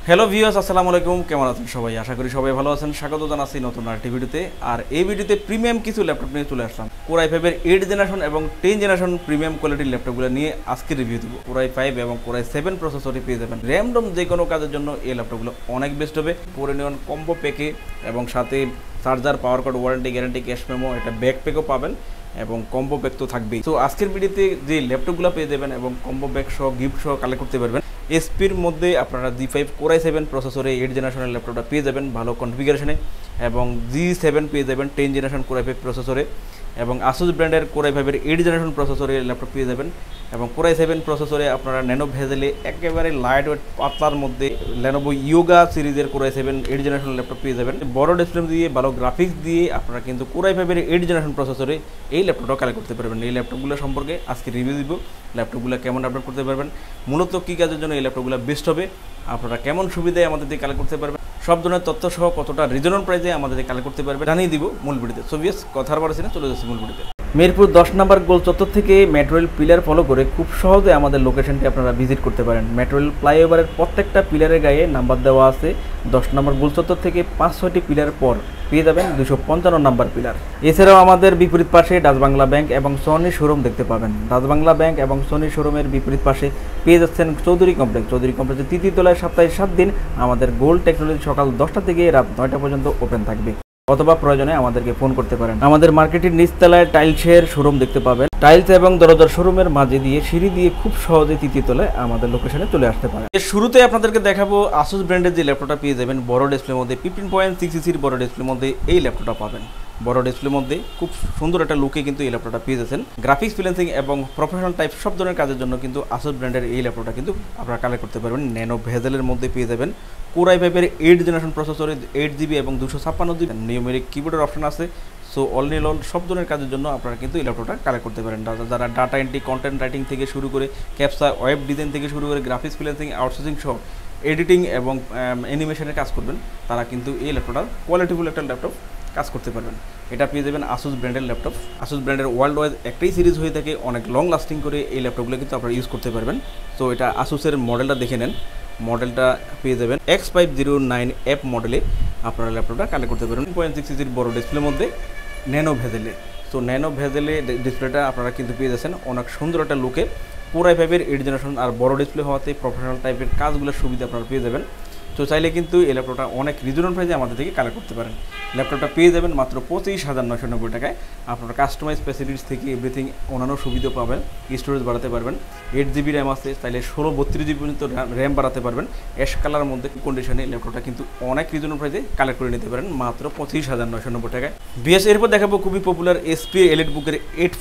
Hello viewers, আসসালামু আলাইকুম। কেমন আছেন সবাই? আশা করি সবাই ভালো আছেন। স্বাগত জানাচ্ছি নতুন আরেকটি ভিডিওতে। আর এই ভিডিওতে প্রিমিয়াম কিছু ল্যাপটপ নিয়ে চলে আসলাম। Core i5 এর 8 জেনারেশন এবং 10 জেনারেশন প্রিমিয়াম কোয়ালিটির ল্যাপটপগুলো নিয়ে আজকে রিভিউ দেবো। Core i5 এবং Core i7 প্রসেসরই পেয়ে যাবেন। র্যাম-রম যে কোনো কাজের জন্য এই ল্যাপটপগুলো অনেক বেস্ট হবে। 4-in-1 কম্বো প্যাকে এবং সাথে charger, power card, warranty, guarantee, cash memo, এটা ব্যাক প্যাকও পাবেন এবং কম্বো ব্যাগ তো থাকবেই। তো আজকের ভিডিওতে যে ল্যাপটপগুলো পেয়ে যাবেন এবং কম্বো ব্যাগ সহ গিফট সহ কালেক্ট করতে পারবেন। এসপির মধ্যে আপনারা G5 Core i7 প্রসেসরে 8 জেনারেশনের ল্যাপটপটা পেয়ে যাবেন ভালো কনফিগারেশনে, এবং G7 পেয়ে যাবেন 10 জেনারেশন Core i5 প্রসেসরে, এবং Asus ব্র্যান্ডের Core i5 এর 8 জেনারেশন প্রসেসরে ল্যাপটপ পেয়ে যাবেন। এবং Core i7 প্রসেসরে আপনারা ন্যানো ভেজেলে একেবারে লাইট ওয়েট পাতলার মধ্যে Lenovo Yoga সিরিজের Core i7 8 জেনারেশন ল্যাপটপ পেয়ে যাবেন। বড় ডিসপ্লে দিয়ে ভালো গ্রাফিক্স দিয়ে আপনারা কিন্তু Core i5 এর 8 জেনারেশন প্রসেসরে এই ল্যাপটপটা কালেক্ট করতে পারবেন। এই ল্যাপটপগুলো সম্পর্কে আজকে রিভিউ দিব। ল্যাপটপগুলো কেমন আপডেট করতে পারবেন, মূলত কী কাজের জন্য এই ল্যাপটপগুলো বেস্ট হবে, আপনারা কেমন সুবিধায় আমাদের দিয়ে কালেক্ট করতে পারবেন, সব ধরনের তথ্য সহ কতটা রিজনেবল প্রাইসে আমাদের দিয়ে কালেক্ট করতে পারবেন জানিয়ে দিব মূল ভিডিওতে। সো ভিউয়ার্স, কথার বাড়ছি না, চলে যাচ্ছি মূল ভিডিওতে। মিরপুর 10 নম্বর গোল চত্বর থেকে মেট্রো রেল পিলার ফলো করে খুব সহজে আমাদের লোকেশনটি আপনারা ভিজিট করতে পারেন। মেট্রো রেল ফ্লাইওভারের প্রত্যেকটা পিলারের গায়ে নাম্বার দেওয়া আছে। 10 নম্বর গোল চত্বর থেকে 5-6টি পিলার পর পেয়ে যাবেন 255 নম্বর পিলার। এছাড়াও আমাদের বিপরীত পাশে ডাচ বাংলা ব্যাংক এবং সনি শোরুম দেখতে পাবেন। ডাচ বাংলা ব্যাংক এবং সনি শোরুমের বিপরীত পাশে পেয়ে যাচ্ছেন চৌধুরী কমপ্লেক্স। চৌধুরী কমপ্লেক্সের তৃতীয় তলায় সপ্তাহে 7 দিন আমাদের গোল্ড টেকনোলজি সকাল 10টা থেকে রাত 9টা পর্যন্ত ওপেন থাকবে, অথবা প্রয়োজনে আমাদেরকে ফোন করতে পারেন। আমাদের মার্কেটের নিচতলায় টাইলসের শোরুম দেখতে পাবেন। টাইলস এবং দরজার শোরুমের মাঝে দিয়ে সিঁড়ি দিয়ে খুব সহজে তৃতীয় তলায় আমাদের লোকেশনে চলে আসতে পারেন। এর শুরুতে আপনাদেরকে দেখাবো Asus ব্র্যান্ডের যে ল্যাপটপটা পেয়ে যাবেন বড় ডিসপ্লের মধ্যে 15.6 ইঞ্চির বড় ডিসপ্লের মধ্যে এই ল্যাপটপটা পাবেন। বড় ডিসপ্লের মধ্যে খুব সুন্দর একটা লুকে কিন্তু এই ল্যাপটপটা পেয়ে যাচ্ছেন। গ্রাফিক্স ফ্রিল্যান্সিং এবং প্রফেশনাল টাইপ সব ধরনের কাজের জন্য কিন্তু Asus ব্র্যান্ডের এই ল্যাপটপটা কিন্তু আপনারা কালেক্ট করতে পারবেন। ন্যানো ভেজেলের মধ্যে পেয়ে যাবেন। Core i5 এর 8 জেনারেশন প্রসেসরে 8GB এবং 256GB নিউমেরিক কিবোর্ডের অপশন আছে। সো অল ইন অল সব ধরনের কাজের জন্য আপনারা কিন্তু এই ল্যাপটপটা কালেক্ট করতে পারেন। যারা ডাটা এন্ট্রি, কন্টেন্ট রাইটিং থেকে শুরু করে ক্যাপসা, ওয়েব ডিজাইন থেকে শুরু করে গ্রাফিক্স ফ্রিল্যান্সিং, আউটসোর্সিং সহ এডিটিং এবং অ্যানিমেশনের কাজ করবেন, তারা কিন্তু এই ল্যাপটপটা কোয়ালিটিফুল একটা ল্যাপটপ কাজ করতে পারবেন। এটা পেয়ে যাবেন Asus ব্র্যান্ডের ল্যাপটপ। Asus ব্র্যান্ডের ওয়ার্ল্ড ওয়াইড একটাই সিরিজ হয়ে থাকে, অনেক লং লাস্টিং করে এই ল্যাপটপগুলো কিন্তু আপনারা ইউজ করতে পারবেন। তো এটা Asusের মডেলটা দেখে নেন। মডেলটা পেয়ে যাবেন X509F মডেলে আপনারা ল্যাপটপটা কালেক্ট করতে পারবেন। 0.6 ইঞ্চির বড় ডিসপ্লের মধ্যে ন্যানো ভেজেলে। তো ন্যানো ভেজেলে ডিসপ্লেটা আপনারা কিন্তু পেয়ে যাচ্ছেন অনেক সুন্দর একটা লুকে। Core i5 এর 8 জেনারেশন আর বড় ডিসপ্লে হওয়াতে প্রফেশনাল টাইপের কাজগুলোর সুবিধা আপনারা পেয়ে যাবেন। তো চাইলে কিন্তু এই ল্যাপটপটা অনেক রিজনেবল প্রাইসে আমাদের থেকে কালেক্ট করতে পারেন। ল্যাপটপটা পেয়ে যাবেন মাত্র 25,990 টাকায়। আপনারা কাস্টমাইজ ফ্যাসিলিটিস থেকে এভরিথিং অন্যান্য সুবিধা পাবেন। স্টোরেজ বাড়াতে পারবেন, 8GB র্যাম আছে, চাইলে 16-32GB পর্যন্ত র্যাম বাড়াতে পারবেন। অ্যাশ কালার মধ্যে কন্ডিশনে ল্যাপটপটা কিন্তু অনেক রিজনেবল প্রাইসে কালেক্ট করে নিতে পারেন মাত্র 25,990 টাকায়। বিএস এরপর দেখাবো খুবই পপুলার SP এলিট বুকের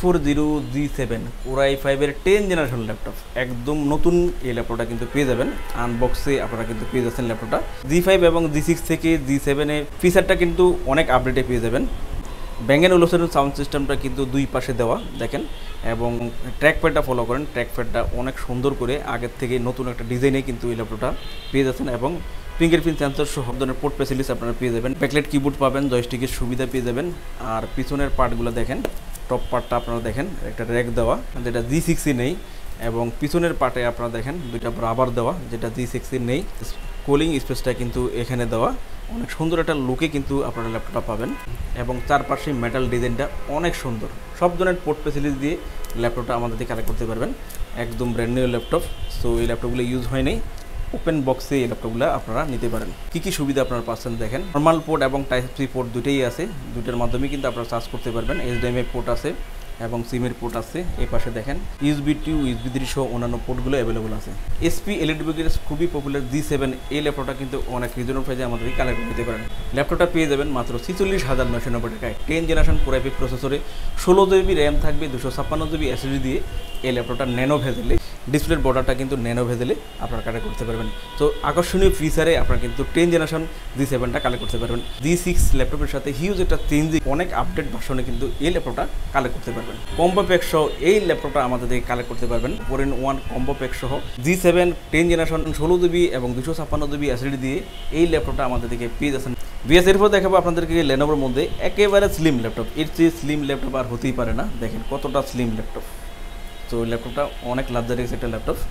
840G7 Core i5 এর 10 জেনারেশন ল্যাপটপ। একদম নতুন এই ল্যাপটপটা কিন্তু পেয়ে যাবেন। আনবক্সে আপনারা কিন্তু পেয়ে যাচ্ছেন ল্যাপটপটা। G5 এবং G6 থেকে G7 এর ফিচারটা কিন্তু অনেক আপডেটে পেয়ে যাবেন। Bang & Olufsen সাউন্ড সিস্টেমটা কিন্তু দুই পাশে দেওয়া দেখেন, এবং ট্র্যাক প্যাডটা ফলো করেন। ট্র্যাক প্যাডটা অনেক সুন্দর করে আগের থেকে নতুন একটা ডিজাইনে কিন্তু এই ল্যাপটপটা পেয়ে যাচ্ছেন, এবং ফিঙ্গারপ্রিন্ট সেন্সর সহ ধরনের পোর্ট ফ্যাসিলিটিস আপনারা পেয়ে যাবেন। ব্যাকলাইট কিবোর্ড পাবেন, জয়স্টিকের সুবিধা পেয়ে যাবেন। আর পিছনের পার্টগুলো দেখেন, টপ পার্টটা আপনারা দেখেন একটা র্যাক দেওয়া যেটা G6 নেই, এবং পিছনের পার্টে আপনারা দেখেন দুইটা রাবার দেওয়া যেটা G6 নেই। কুলিং স্পেসটা কিন্তু এখানে দেওয়া, অনেক সুন্দর একটা লুকে কিন্তু আপনারা ল্যাপটপটা পাবেন, এবং চারপাশে মেটাল ডিজাইনটা অনেক সুন্দর। সব ধরনের পোর্ট ফ্যাসিলিটি দিয়ে ল্যাপটপটা আমাদের দিয়ে কালেক্ট করতে পারবেন। একদম ব্র্যান্ড নিউ ল্যাপটপ। সো এই ল্যাপটপগুলো ইউজ হয় নাই, ওপেন বক্সে এই ল্যাপটপগুলো আপনারা নিতে পারেন। কী সুবিধা আপনারা পাচ্ছেন দেখেন। নর্মাল পোর্ট এবং Type-C পোর্ট দুটোই আছে, দুটোর মাধ্যমে কিন্তু আপনারা চার্জ করতে পারবেন। HDMI পোর্ট আছে এবং সিমের পোর্ট আছে। এই পাশে দেখেন USB 2, USB 3 সহ অন্যান্য পোর্টগুলো অ্যাভেলেবল আছে। SP এলিট বুকের খুবই পপুলার G7 এই ল্যাপটপটা কিন্তু অনেক রিজনেবল প্রাইসে আমাদের কালেক্ট করতে পারেন। ল্যাপটপটা পেয়ে যাবেন মাত্র 46,990 টাকায়। 10 জেনারেশন Core i5 প্রসেসরে 16GB র্যাম থাকবে, 256GB SSD দিয়ে এই ল্যাপটপটা ন্যানো ভেজেলে। ডিসপ্লের বর্ডারটা কিন্তু ন্যানো ভেজেলে আপনারা কালেক্ট করতে পারবেন। তো আকর্ষণীয় ফিচারে আপনারা কিন্তু 10 জেনারেশন G7টা কালেক্ট করতে পারবেন। G6 ল্যাপটপের সাথে হিউজ একটা চেঞ্জিং অনেক আপডেট ভার্সনে কিন্তু এই ল্যাপটপটা কালেক্ট করতে পারবেন। কম্বো প্যাক সহ এই ল্যাপটপটা আমাদের থেকে কালেক্ট করতে পারবেন। 4-in-1 কম্বো প্যাক সহ G7 10 জেনারেশন 16GB এবং 256GB SSD দিয়ে এই ল্যাপটপটা আমাদের থেকে পেয়ে যাচ্ছেন। বিএস এরপর দেখাবো আপনাদেরকে Lenovoর মধ্যে একেবারে স্লিম ল্যাপটপ। এর চেয়ে স্লিম ল্যাপটপ আর হতেই পারে না। দেখেন কতটা স্লিম ল্যাপটপ। তো ল্যাপটপটা অনেক লাক্সারিয়াস একটা ল্যাপটপ।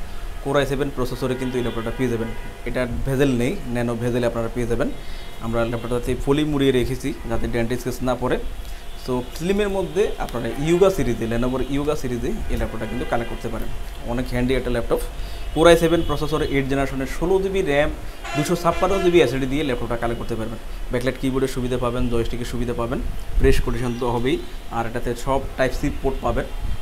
Core i7 প্রসেসরে কিন্তু এই ল্যাপটপটা পেয়ে যাবেন। এটা ভেজেল নেই, ন্যানো ভেজেলে আপনারা পেয়ে যাবেন। আমরা ল্যাপটপটাতে ফলি মুড়িয়ে রেখেছি যাতে ডেন্ট স্কেচ না পড়ে। সো স্লিমের মধ্যে আপনারা ইয়োগা সিরিজে, লেনোভোর ইয়োগা সিরিজে এই ল্যাপটপটা কিন্তু কানেক্ট করতে পারেন। অনেক হ্যান্ডি একটা ল্যাপটপ। Core i7 প্রসেসরে 8 জেনারেশনের 16GB র্যাম 256GB SSD দিয়ে ল্যাপটপটা কানেক্ট করতে পারবেন। ব্যাকলাইট কিবোর্ডের সুবিধা পাবেন, জয়স্টিকের সুবিধা পাবেন, প্রেস কোটেশন তো হবেই। আর এটাতে সব টাইপ সি পোর্ট পাবেন।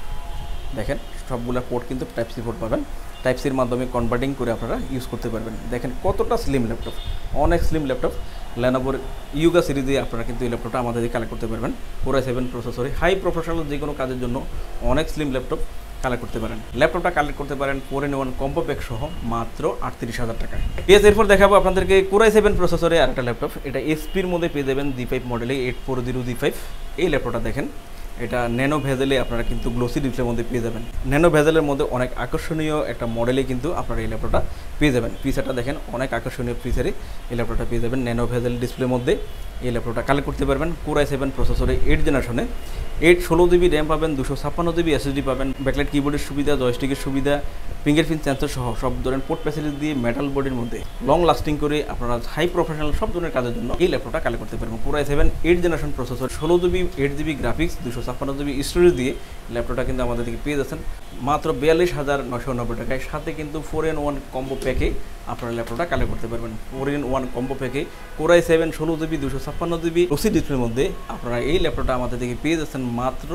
দেখেন সবগুলো পোর্ট কিন্তু টাইপ সি পোর্ট পাবেন। টাইপ সির মাধ্যমে কনভার্টিং করে আপনারা ইউজ করতে পারবেন। দেখেন কতটা স্লিম ল্যাপটপ, অনেক স্লিম ল্যাপটপ। লেনোভোর ইয়োগা সিরিজে আপনারা কিন্তু এই ল্যাপটপটা আমাদের দিয়ে কালেক্ট করতে পারবেন। Core i7 প্রসেসরে হাই প্রফেশনাল যে কোনো কাজের জন্য অনেক স্লিম ল্যাপটপ কালেক্ট করতে পারেন। ল্যাপটপটা কালেক্ট করতে পারেন 4-in-1 কম্বো প্যাক সহ মাত্র 38,000 টাকায়। এরপর দেখাবো আপনাদেরকে Core i7 প্রসেসরে আরেকটা ল্যাপটপ। এটা এসপির মধ্যে পেয়ে যাবেন G5 মডেলে 840G5। এই ল্যাপটপটা দেখেন, এটা ন্যানো ভেজেলে আপনারা কিন্তু গ্লোসি ডিসপ্লের মধ্যে পেয়ে যাবেন। ন্যানো ভেজেলের মধ্যে অনেক আকর্ষণীয় একটা মডেলে কিন্তু আপনারা এই ল্যাপটপটা পেয়ে যাবেন। ফিচারটা দেখেন, অনেক আকর্ষণীয় ফিচারে এই ল্যাপটপটা পেয়ে যাবেন। ন্যানো ভেজেল ডিসপ্লের মধ্যে এই ল্যাপটপটা কালেক্ট করতে পারবেন। Core i7 প্রসেসরে 8 জেনারেশনে 16GB র্যাম পাবেন, 256GB SSD পাবেন, ব্যাকলাইট কিবোর্ডের সুবিধা, জয়স্টিকের সুবিধা, ফিঙ্গারপ্রিন্ট সেন্সর সহ সব ধরনের পোর্ট ফ্যাসিলিটি দিয়ে মেটাল বডির মধ্যে লং লাস্টিং করে আপনারা হাই প্রফেশনাল সব ধরনের কাজের জন্য এই ল্যাপটপটা কালেক্ট করতে পারবেন। Core i7 8 generation processor 16GB 8GB graphics 256GB storage দিয়ে ল্যাপটপটা কিন্তু আমাদের থেকে পেয়ে যাচ্ছেন মাত্র 42,990 টাকায়। সাথে কিন্তু 4-in-1 কম্বো প্যাকে আপনারা ল্যাপটপটা কালেক্ট করতে পারবেন। 4-in-1 combo প্যাকে Core i7 16GB 256GB OC ডিসপ্লের মধ্যে আপনারা এই ল্যাপটপটা আমাদের থেকে পেয়ে যাচ্ছেন মাত্র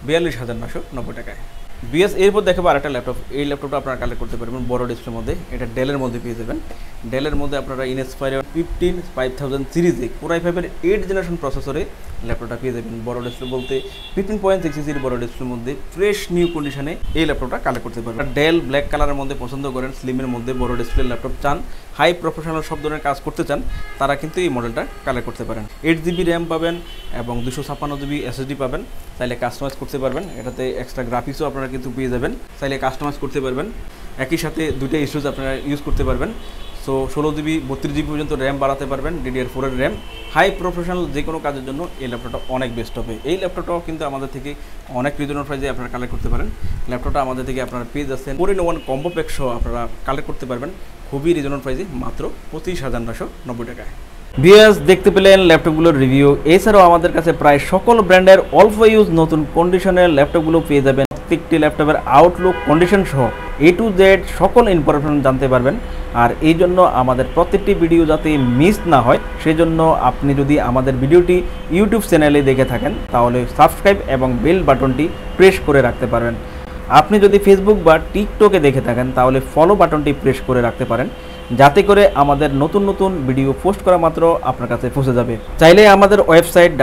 42,990 টাকায়। এরপর দেখাবো আরেকটা ল্যাপটপ। এই ল্যাপটপটা আপনারা কালেক্ট করতে পারবেন বড় ডিসপ্লের মধ্যে। এটা ডেলের মধ্যে পেয়ে যাবেন। ডেলের মধ্যে আপনারা ইনস্পায়ার 5000 সিরিজে Core i5 এর 8 জেনারেশন প্রসেসরে ল্যাপটপটা পেয়ে যাবেন। বড় ডিসপ্লে বলতে 15.6 ইঞ্চির বড় ডিসপ্লের মধ্যে ফ্রেশ নিউ কন্ডিশনে এই ল্যাপটপটা কালেক্ট করতে পারবেন। ডেল ব্ল্যাক কালারের মধ্যে পছন্দ করেন, স্লিমের মধ্যে বড় ডিসপ্লে ল্যাপটপ চান, হাই প্রফেশনাল সব ধরনের কাজ করতে চান, তারা কিন্তু এই মডেলটা কালেক্ট করতে পারেন। 8GB র্যাম পাবেন এবং 256GB SSD পাবেন। চাইলে কাস্টমাইজ করতে পারবেন। এটাতে এক্সট্রা গ্রাফিক্সও আপনারা কিন্তু পেয়ে যাবেন, চাইলে কাস্টমাইজ করতে পারবেন। একই সাথে দুইটা ইস্যুজ আপনারা ইউজ করতে পারবেন। সো 16GB 32GB পর্যন্ত র্যাম বাড়াতে পারবেন, DDR4 এর র্যাম। হাই প্রফেশনাল যে কোনো কাজের জন্য এই ল্যাপটপটা অনেক বেস্ট হবে। এই ল্যাপটপটাও কিন্তু আমাদের থেকে অনেক রিজনেবল প্রাইসে আপনারা কালেক্ট করতে পারেন। ল্যাপটপটা আমাদের থেকে আপনারা পেয়ে যাচ্ছেন 4-in-1 কম্বো প্যাক সহ আপনারা কালেক্ট করতে পারবেন খুবই রিজনেবল প্রাইসে মাত্র 25,990 টাকায়। দেখতে পেলেন ল্যাপটপগুলোর রিভিউ। এছাড়াও আমাদের কাছে প্রায় সকল ব্র্যান্ডের অল্প ইউজ নতুন কন্ডিশনের ল্যাপটপগুলো পেয়ে যাবেন। প্রত্যেকটি ল্যাপটপের আউটলুক, কন্ডিশন সহ A to Z সকল ইনফরমেশন জানতে পারবেন। আর এই জন্য আমাদের প্রত্যেকটি ভিডিও যাতে মিস না হয় সেজন্য আপনি যদি আমাদের ভিডিওটি ইউটিউব চ্যানেলে দেখে থাকেন তাহলে সাবস্ক্রাইব এবং বেল বাটনটি প্রেস করে রাখতে পারবেন। আপনি যদি ফেসবুক বা টিকটকে দেখে থাকেন তাহলে ফলো বাটনটি প্রেস করে রাখতে পারেন, যাতে করে আমাদের নতুন নতুন ভিডিও পোস্ট করা মাত্র আপনার কাছে পৌঁছে যাবে। চাইলে আমাদের ওয়েবসাইট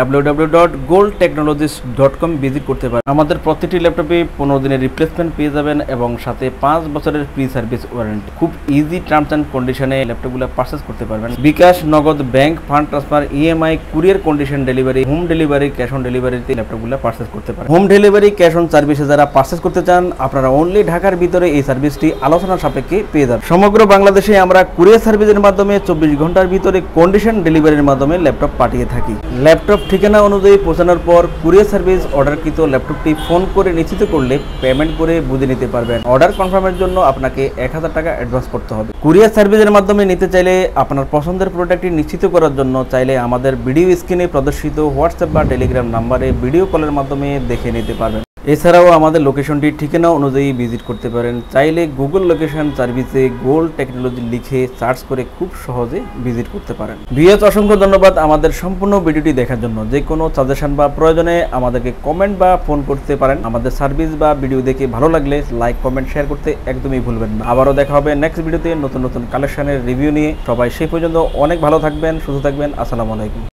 www.goldtechnologies.com ভিজিট করতে পারেন। আমাদের প্রত্যেকটি ল্যাপটপে 15 দিনের রিপ্লেসমেন্ট পেয়ে যাবেন এবং সাথে 5 বছরের ফ্রি সার্ভিস ওয়ারেন্টি। খুব ইজি টার্মস অ্যান্ড কন্ডিশনে ল্যাপটপগুলো পারচেস করতে পারবেন। BKash, Nagad, bank, fund transfer, EMI, courier condition delivery, home delivery, cash on ডেলিভারিতে ল্যাপটপগুলো পারচেস করতে পারেন। হোম ডেলিভারি, ক্যাশ অন সার্ভিসে যারা পারচেস করতে চান আপনারা অনলি ঢাকার ভিতরে এই সার্ভিসটি আলোচনা সাপেক্ষে পেয়ে যাবেন। সমগ্র বাংলাদেশে আমরা কুরিয়ার সার্ভিসের মাধ্যমে 24 ঘন্টার ভিতরে কন্ডিশন ডেলিভারির মাধ্যমে ল্যাপটপ পাঠিয়ে থাকি। ল্যাপটপ ঠিকানা অনুযায়ী পৌঁছানোর পর কুরিয়ার সার্ভিস অর্ডারকৃত ল্যাপটপটি ফোন করে নিশ্চিত করলে পেমেন্ট করে বুঝে নিতে পারবেন। অর্ডার কনফার্মের জন্য আপনাকে 1000 টাকা অ্যাডভান্স করতে হবে। কুরিয়ার সার্ভিসের মাধ্যমে নিতে চাইলে আপনার পছন্দের প্রোডাক্টটি নিশ্চিত করার জন্য চাইলে আমাদের ভিডিও স্ক্রিনে প্রদর্শিত হোয়াটসঅ্যাপ বা টেলিগ্রাম নাম্বারে ভিডিও কলের মাধ্যমে দেখে নিতে পারবেন। এছাড়াও আমাদের লোকেশনটি ঠিকানা অনুযায়ী ভিজিট করতে পারেন। চাইলে গুগল লোকেশন সার্ভিসে গোল্ড টেকনোলজি লিখে সার্চ করে খুব সহজে ভিজিট করতে পারেন। অসংখ্য ধন্যবাদ আমাদের সম্পূর্ণ ভিডিওটি দেখার জন্য। যে কোনো সাজেশন বা প্রয়োজনে আমাদেরকে কমেন্ট বা ফোন করতে পারেন। আমাদের সার্ভিস বা ভিডিও দেখে ভালো লাগলে লাইক, কমেন্ট, শেয়ার করতে একদমই ভুলবেন না। আবারও দেখা হবে নেক্সট ভিডিওতে নতুন নতুন কালেকশনের রিভিউ নিয়ে। সবাই সেই পর্যন্ত অনেক ভালো থাকবেন, সুস্থ থাকবেন। আসসালামু আলাইকুম।